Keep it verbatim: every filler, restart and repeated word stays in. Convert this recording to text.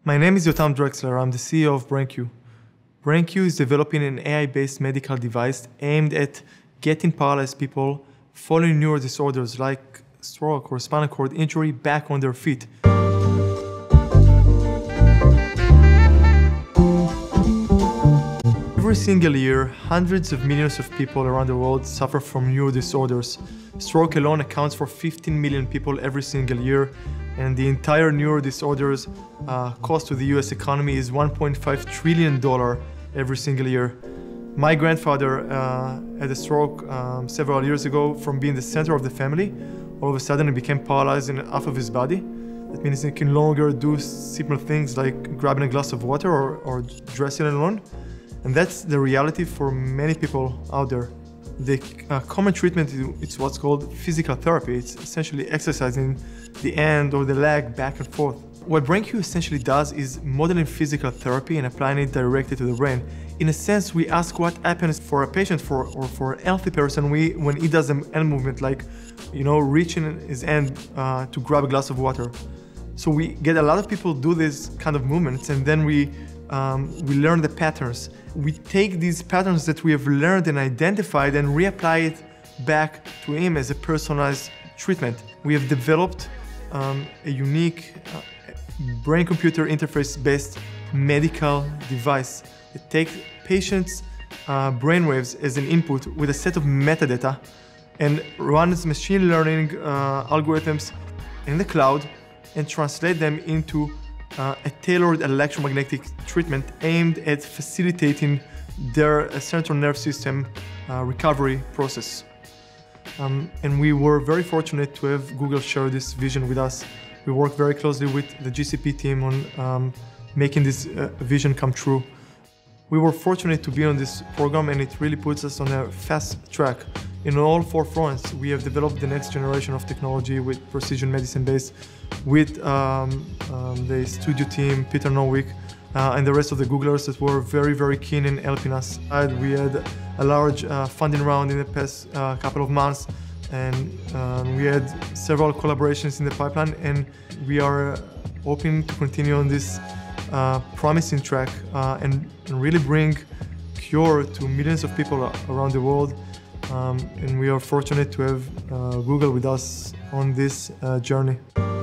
My name is Yotam Drechsler. I'm the C E O of BrainQ. BrainQ is developing an A I-based medical device aimed at getting paralyzed people following neurodisorders like stroke or spinal cord injury back on their feet. Every single year, hundreds of millions of people around the world suffer from neurodisorders. Stroke alone accounts for fifteen million people every single year, and the entire neurodisorders uh, cost to the U S economy is one point five trillion dollars every single year. My grandfather uh, had a stroke um, several years ago. From being the center of the family, all of a sudden he became paralyzed in half of his body. That means he can no longer do simple things like grabbing a glass of water or, or dressing alone. And that's the reality for many people out there. The uh, common treatment is what's called physical therapy. It's essentially exercising the hand or the leg back and forth. What BrainQ essentially does is modeling physical therapy and applying it directly to the brain. In a sense, we ask what happens for a patient for, or for a healthy person we, when he does an hand movement, like you know, reaching his hand uh, to grab a glass of water. So we get a lot of people do this kind of movements, and then we Um, we learn the patterns. We take these patterns that we have learned and identified and reapply it back to him as a personalized treatment. We have developed um, a unique uh, brain-computer interface-based medical device that takes patients' uh, brainwaves as an input with a set of metadata and runs machine learning uh, algorithms in the cloud and translate them into Uh, a tailored electromagnetic treatment aimed at facilitating their uh, central nerve system uh, recovery process. Um, and we were very fortunate to have Google share this vision with us. We work very closely with the G C P team on um, making this uh, vision come true. We were fortunate to be on this program, and it really puts us on a fast track. In all four fronts, we have developed the next generation of technology with precision medicine based with um, um, the studio team, Peter Norwick, uh, and the rest of the Googlers that were very, very keen in helping us. We had a large uh, funding round in the past uh, couple of months, and um, we had several collaborations in the pipeline, and we are hoping to continue on this uh, promising track uh, and, and really bring cure to millions of people around the world. Um, and we are fortunate to have uh, Google with us on this uh, journey.